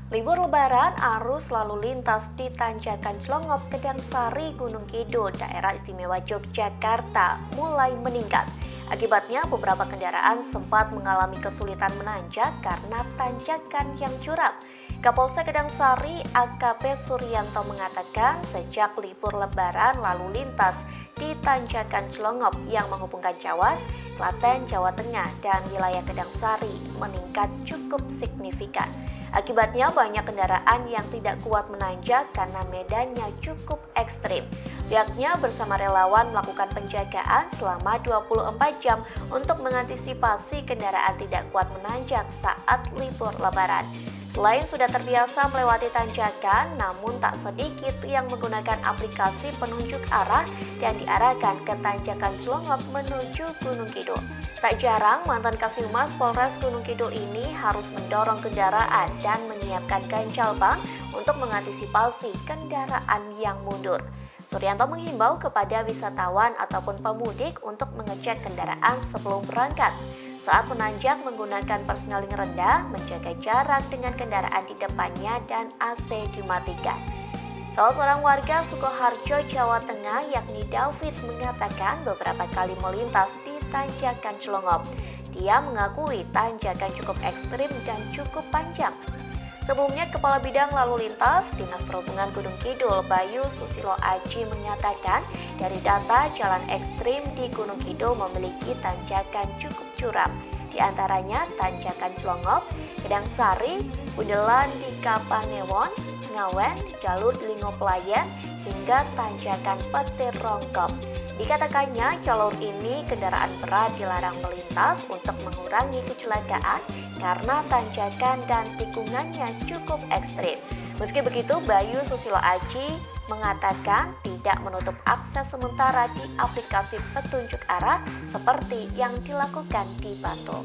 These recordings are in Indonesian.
Libur Lebaran, arus lalu lintas di Tanjakan Celongop, Kedangsari, Gunung Kidul, Daerah Istimewa Yogyakarta mulai meningkat. Akibatnya beberapa kendaraan sempat mengalami kesulitan menanjak karena tanjakan yang curam. Kapolsek Kedangsari AKP Suryanto mengatakan sejak libur Lebaran lalu lintas di Tanjakan Celongop yang menghubungkan Cawas, Klaten, Jawa Tengah, dan wilayah Kedangsari meningkat cukup signifikan. Akibatnya banyak kendaraan yang tidak kuat menanjak karena medannya cukup ekstrim. Pihaknya bersama relawan melakukan penjagaan selama 24 jam untuk mengantisipasi kendaraan tidak kuat menanjak saat libur Lebaran. Selain sudah terbiasa melewati tanjakan, namun tak sedikit yang menggunakan aplikasi penunjuk arah dan diarahkan ke Tanjakan Celongop menuju Gunung Kidul. Tak jarang mantan Kasihhumas Polres Gunung Kidul ini harus mendorong kendaraan dan menyiapkan ganjal ban untuk mengantisipasi kendaraan yang mundur. Suryanto menghimbau kepada wisatawan ataupun pemudik untuk mengecek kendaraan sebelum berangkat. Saat menanjak menggunakan persneling rendah, menjaga jarak dengan kendaraan di depannya dan AC dimatikan. Salah seorang warga Sukoharjo, Jawa Tengah yakni David mengatakan beberapa kali melintas di Tanjakan Celongop. Dia mengakui tanjakan cukup ekstrim dan cukup panjang. Sebelumnya, Kepala Bidang Lalu Lintas Dinas Perhubungan Gunung Kidul, Bayu Susilo Aji mengatakan dari data jalan ekstrim di Gunung Kidul memiliki tanjakan cukup curam. Di antaranya Tanjakan Celongop, Kedangsari, Bundelan di Kapanewon, Ngawen, Jalur Lingo Pelayan, hingga Tanjakan Petir Rongkop. Dikatakannya jalur ini kendaraan berat dilarang melintas untuk mengurangi kecelakaan karena tanjakan dan tikungannya cukup ekstrim. Meski begitu, Bayu Susilo Aji mengatakan tidak menutup akses sementara di aplikasi petunjuk arah seperti yang dilakukan di Bantul.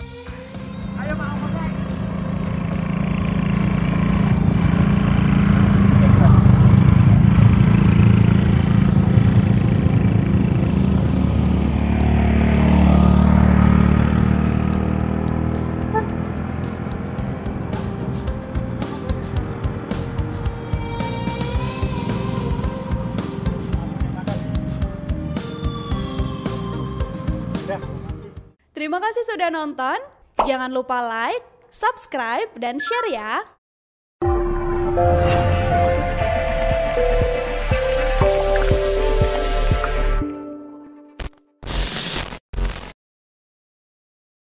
Terima kasih sudah nonton. Jangan lupa like, subscribe, dan share ya.